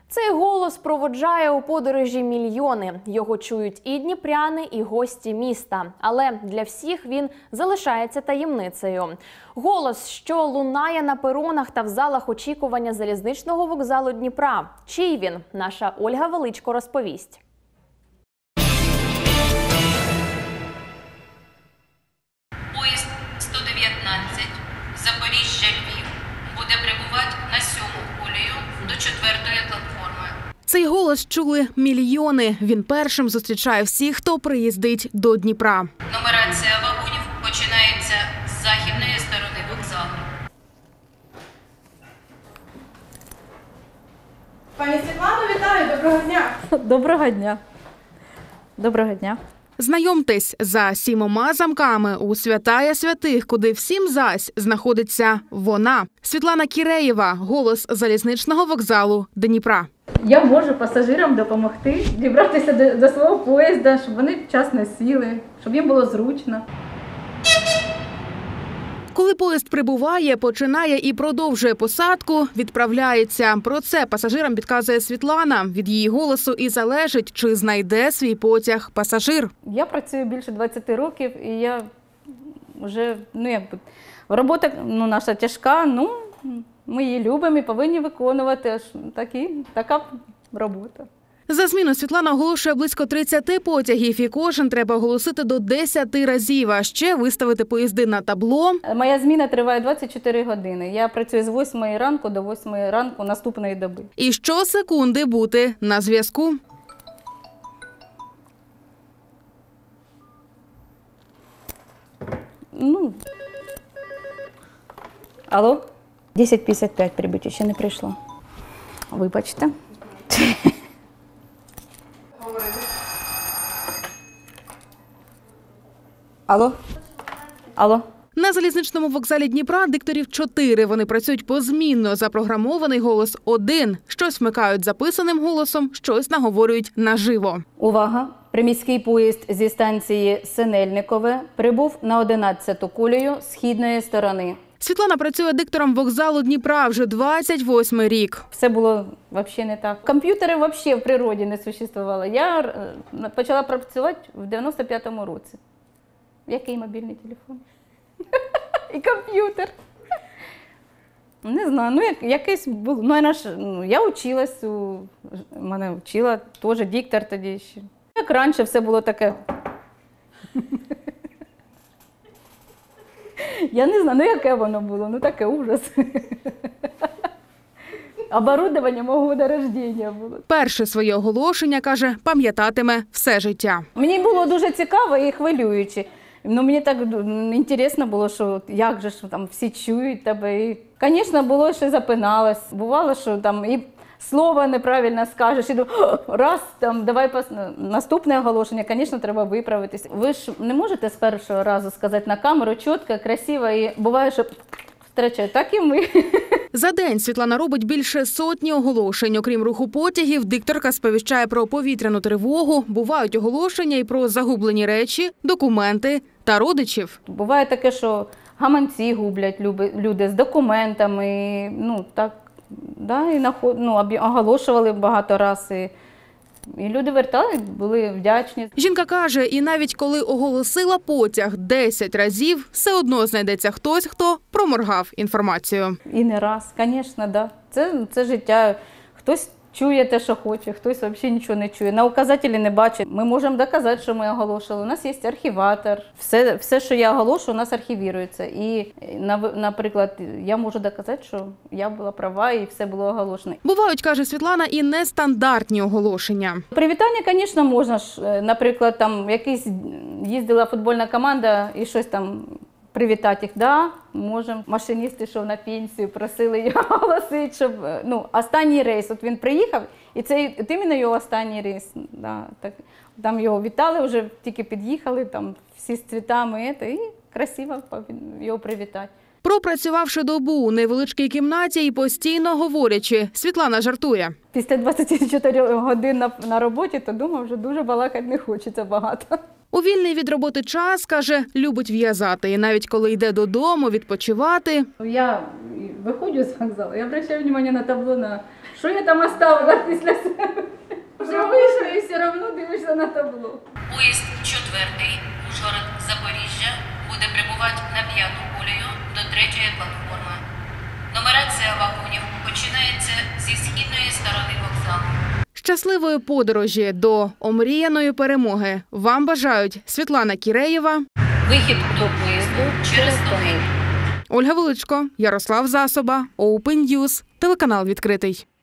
Цей голос проводжає у подорожі мільйони. Його чують і дніпряни, і гості міста. Але для всіх він залишається таємницею. Голос, що лунає на перонах та в залах очікування залізничного вокзалу Дніпра. Чий він? Наша Ольга Величко розповість. Поїзд 119 Запоріжжя-Львів буде прибувати на 7-му колію до 4-ї платформи. Цей голос чули мільйони. Він першим зустрічає всіх, хто приїздить до Дніпра. Нумерація вагонів починається з західної сторони вокзалу. Пані Світлано, вітаю! Доброго дня! Доброго дня. Доброго дня. Знайомтесь, за 7 замками у святая святих, куди всім зась, знаходиться вона. Світлана Кіреєва, голос залізничного вокзалу Дніпра. Я можу пасажирам допомогти дібратися до свого поїзда, щоб вони вчасно сіли, щоб їм було зручно. Коли поїзд прибуває, починає і продовжує посадку, відправляється. Про це пасажирам підказує Світлана. Від її голосу і залежить, чи знайде свій потяг пасажир. Я працюю більше 20 років, і я вже, робота наша тяжка, ми її любимо і повинні виконувати. Така робота. За зміну Світлана оголошує близько 30 потягів, і кожен треба оголосити до 10 разів, а ще виставити поїзди на табло. Моя зміна триває 24 години. Я працюю з 8 ранку до 8 ранку наступної доби. І щосекунди бути на зв'язку. Алло? 10:55 прибуття, ще не прийшло. Вибачте. Алло? Алло? На залізничному вокзалі Дніпра дикторів 4. Вони працюють позмінно. Запрограмований голос – 1. Щось вмикають записаним голосом, щось наговорюють наживо. Увага! Приміський поїзд зі станції Синельникове прибув на 11-ту колію східної сторони. Світлана працює диктором вокзалу Дніпра вже 28-й рік. Все було взагалі не так. Комп'ютери взагалі в природі не существувало. Я почала працювати в 95-му році. Який мобільний телефон? І комп'ютер. Не знаю, якийсь був. Я училась, мене вчила теж диктор тоді ще. Як раніше все було таке. Я не знаю, яке воно було, таке ужас. Оборудовання мого народження було. Перше своє оголошення, каже, пам'ятатиме все життя. Мені було дуже цікаво і хвилююче. Мені так цікаво було, що як же там всі чують тебе. І, звісно, було, що запиналась. Бувало, що там і слово неправильно скажеш, і раз, давай наступне оголошення, звісно, треба виправитись. Ви ж не можете з першого разу сказати на камеру чітко, красиво, і буває, що втрачають. Так і ми. За день Світлана робить більше сотні оголошень. Окрім руху потягів, дикторка сповіщає про повітряну тривогу, бувають оголошення і про загублені речі, документи та родичів. Буває таке, що гаманці гублять люди з документами, і оголошували багато разів. І люди вертали, були вдячні. Жінка каже, і навіть коли оголосила потяг 10 разів, все одно знайдеться хтось, хто проморгав інформацію. І не раз, звісно, да. Це життя. Хтось чує те, що хоче, хтось взагалі нічого не чує. На указателі не бачить. Ми можемо доказати, що ми оголошували. У нас є архіватор. Все, що я оголошую, у нас архівірується. І, наприклад, я можу доказати, що я була права і все було оголошено. Бувають, каже Світлана, і нестандартні оголошення. Привітання, звісно, можна. Наприклад, там їздила футбольна команда і щось там привітати їх. Да, можемо. Машиніст йшов на пенсію, просили його оголосити, щоб останній рейс. От він приїхав, і це іменно його останній рейс. Да, так. Там його вітали, вже тільки під'їхали, там всі з цвітами, і красиво його привітати. Пропрацювавши добу у невеличкій кімнаті і постійно говорячи, Світлана жартує. Після 24 годин на роботі, то думаю, вже дуже балакати не хочеться багато. У вільний від роботи час, каже, любить в'язати. І навіть коли йде додому відпочивати. Я виходжу з вокзалу, я обращаю увагу на табло, Що я там оставила після себе? Вже вийшла і все одно дивишся на табло. Поїзд 4-й Ужгород-Запоріжжя буде прибувати на 5-ту колію до 3-ї платформи. Нумерація вагонів починається зі східної сторони вокзалу. Щасливої подорожі до омріяної перемоги вам бажають Світлана Кіреєва, Вихід до поїзду через Тугий. Ольга Величко, Ярослав Засоба, Open News, телеканал «Відкритий».